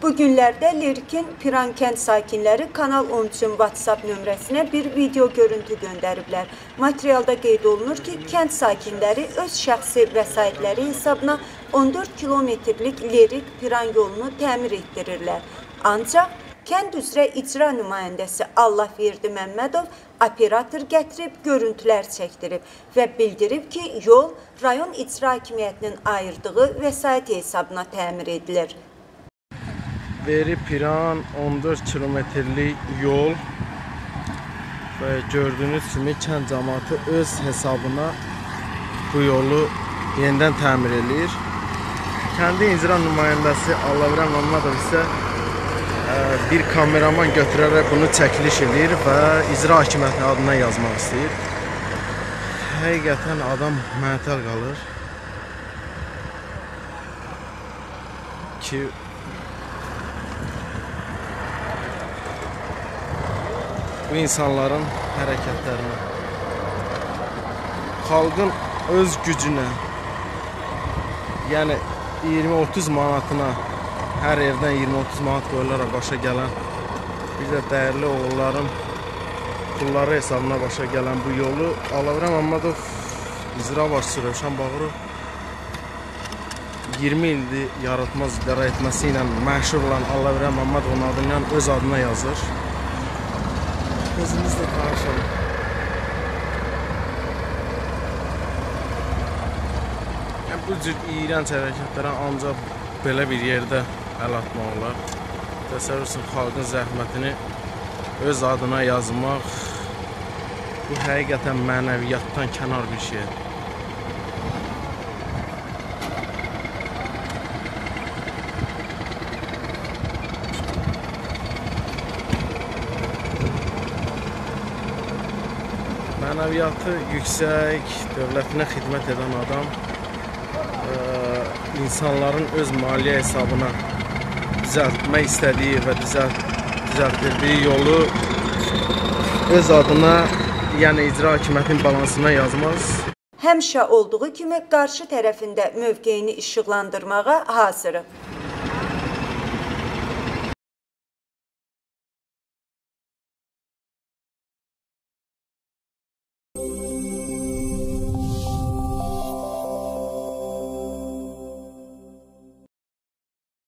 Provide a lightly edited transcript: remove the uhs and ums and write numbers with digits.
Bu günlərdə Lerikin Piran kənd sakinləri Kanal 13-ün WhatsApp nömrəsinə bir video görüntü göndəriblər. Materialda qeyd olunur ki, kənd sakinləri öz şəxsi vəsaitləri hesabına 14 kilometrlik Lerik Piran yolunu təmir etdirirlər. Ancaq kənd üzrə icra nümayəndəsi Allahverdi Məmmədov operator gətirib görüntülər çəkdirib və bildirib ki, yol rayon icra hakimiyyətinin ayırdığı vəsait hesabına təmir edilir. Veri Piran 14 kilometrlik yol və gördüyünüz kimi kənd cəmaatı öz hesabına bu yolu yenidən təmir edir. Kəndi icra nümayəndəsi Allahverdi Məmmədov isə bir kameraman götürərək bunu çəkiliş edir və icra hakimiyyətinin adına yazmaq istəyir. Həqiqətən adam məətəl qalır ki, bu insanların hərəkətlərinə, xalqın öz gücünə, yəni 20-30 manatına, hər evdən 20-30 manat qoyularaq başa gələn, bir də dəyərli oğulların pulları hesabına başa gələn bu yolu Allahverdi Məmmədov icra başçısı Rövşən Bağırov 20 ildir yaratmaz idara etməsi ilə məşhur olan Allahverdi Məmmədovun adından öz adına yazır. Özünüzlə tanışın. Bu cür iyrənc hərəkətlərə ancaq belə bir yerdə əl atmaq olar. Təsəvvür etsin, xalqın zəhmətini öz adına yazmaq, bu həqiqətən mənəviyyatdan kənar bir şeydir. Mənəviyyatı yüksək, dövlətinə xidmət edən adam insanların öz maliyyə hesabına düzəltmək istədiyi və düzəltdirdiyi yolu öz adına, yəni icra hakimiyyətinin balansına yazmaz. Həmişə olduğu kimi qarşı tərəfində mövqeyini işıqlandırmağa hazırıq.